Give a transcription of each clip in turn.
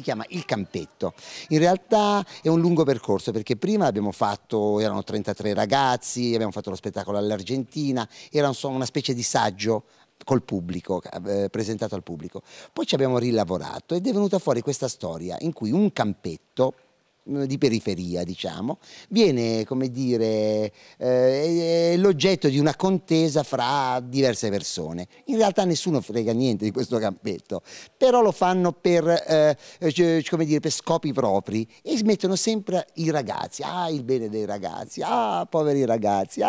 chiama Il Campetto. In realtà è un lungo percorso, perché prima abbiamo fatto, erano 33 ragazzi, abbiamo fatto lo spettacolo all'Argentina, era insomma una specie di saggio col pubblico, presentato al pubblico. Poi ci abbiamo rilavorato ed è venuta fuori questa storia in cui un campetto di periferia, diciamo, viene, come dire, è l'oggetto di una contesa fra diverse persone. In realtà nessuno frega niente di questo campetto, però lo fanno per, come dire, per scopi propri e mettono sempre i ragazzi, il bene dei ragazzi, poveri ragazzi,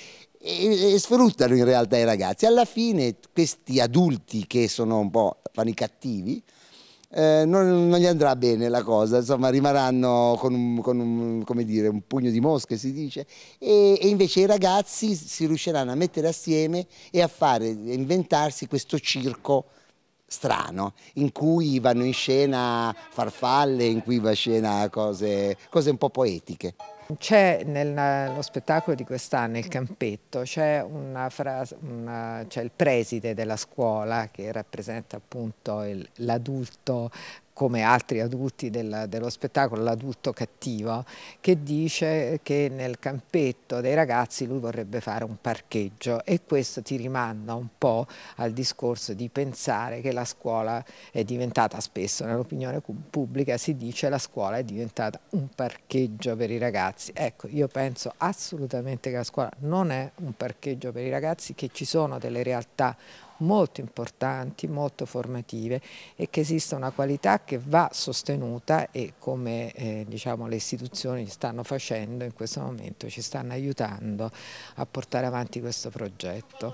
e sfruttano in realtà i ragazzi. Alla fine questi adulti che sono un po', fanno i cattivi, non gli andrà bene la cosa, insomma rimarranno come dire, un pugno di mosche, si dice, e invece i ragazzi si riusciranno a mettere assieme e a inventarsi questo circo strano in cui vanno in scena farfalle, in cui va in scena cose un po' poetiche. C'è nello spettacolo di quest'anno, Il Campetto, c'è una frase, c'è il preside della scuola che rappresenta appunto l'adulto, come altri adulti dello spettacolo, l'adulto cattivo, che dice che nel campetto dei ragazzi lui vorrebbe fare un parcheggio, e questo ti rimanda un po' al discorso di pensare che la scuola è diventata, spesso nell'opinione pubblica si dice, la scuola è diventata un parcheggio per i ragazzi. Ecco, io penso assolutamente che la scuola non è un parcheggio per i ragazzi, che ci sono delle realtà molto importanti, molto formative, e che esiste una qualità che va sostenuta, e come diciamo le istituzioni stanno facendo in questo momento, ci stanno aiutando a portare avanti questo progetto.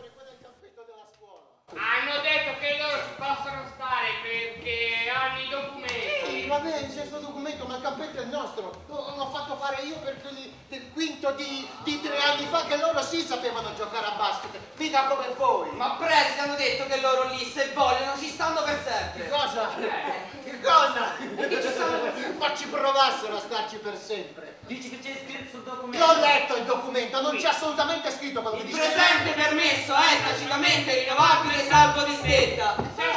Hanno detto che loro ci possono stare perché hanno i documenti. Va bene, c'è questo documento, ma il campetto è il nostro. L'ho fatto fare io per quelli del quinto di 3 anni fa, che loro sì sapevano giocare a basket, mica come voi. Ma preside, hanno detto che loro lì, se vogliono, ci stanno per sempre. Che cosa? Che cosa? Che ci stanno per sempre. Ma ci provassero a starci per sempre. Dici che c'è scritto sul documento? L'ho letto il documento, non c'è assolutamente scritto quello che Il dice. presente permesso è tacitamente rinnovabile salvo disdetta.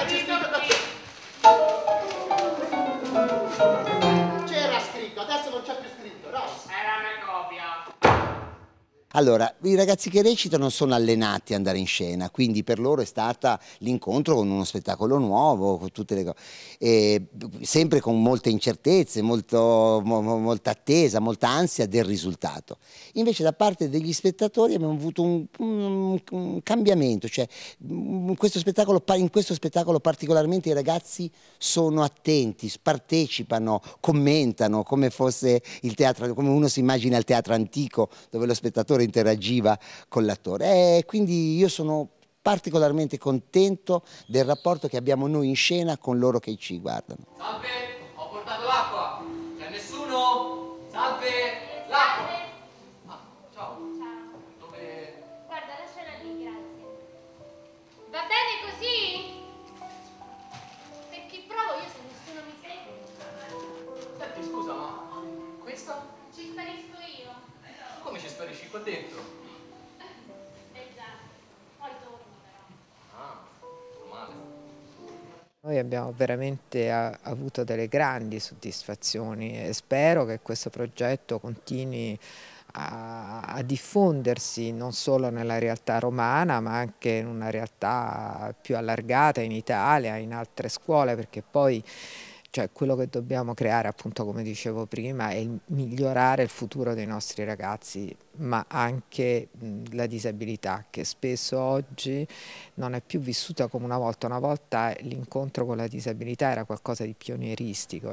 C'era scritto, adesso non c'è più scritto, no? Era una copia. Allora, i ragazzi che recitano sono allenati ad andare in scena, quindi per loro è stata l'incontro con uno spettacolo nuovo, con tutte le cose, sempre con molte incertezze, molta attesa, molta ansia del risultato. Invece da parte degli spettatori abbiamo avuto un cambiamento, cioè in questo spettacolo particolarmente i ragazzi sono attenti, partecipano, commentano come fosse il teatro, come uno si immagina il teatro antico dove lo spettatore interagiva con l'attore, quindi io sono particolarmente contento del rapporto che abbiamo noi in scena con loro che ci guardano. Salve, ho portato l'acqua. C'è nessuno? Salve, l'acqua. Ah, ciao. Ciao. Dove... Guarda, lasciala lì, grazie. Va bene così? Per chi provo io se nessuno mi segue? Senti, scusa, ma questa? Ci sparisco io. Come ci sparisci qua dentro? Già, poi torno però. Ah, male. Noi abbiamo veramente avuto delle grandi soddisfazioni e spero che questo progetto continui a diffondersi non solo nella realtà romana, ma anche in una realtà più allargata in Italia, in altre scuole, perché poi quello che dobbiamo creare, appunto come dicevo prima, è migliorare il futuro dei nostri ragazzi, ma anche la disabilità, che spesso oggi non è più vissuta come una volta. Una volta l'incontro con la disabilità era qualcosa di pionieristico,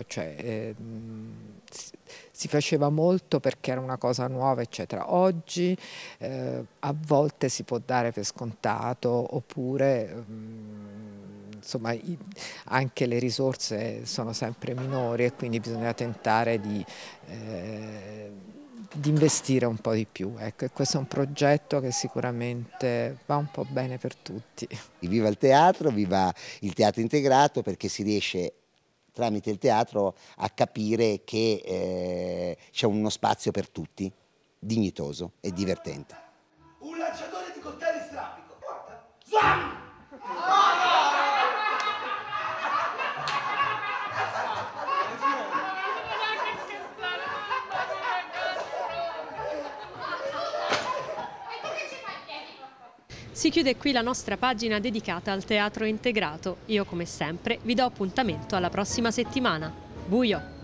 si faceva molto perché era una cosa nuova, eccetera. Oggi a volte si può dare per scontato, oppure insomma anche le risorse sono sempre minori, e quindi bisogna tentare di investire un po' di più. Ecco, e questo è un progetto che sicuramente va un po' bene per tutti. Viva il teatro, viva il teatro integrato, perché si riesce tramite il teatro a capire che c'è uno spazio per tutti, dignitoso e divertente. Un lanciatore di coltelli strabico, guarda. Slam! Si chiude qui la nostra pagina dedicata al teatro integrato. Io, come sempre, vi do appuntamento alla prossima settimana. Buio!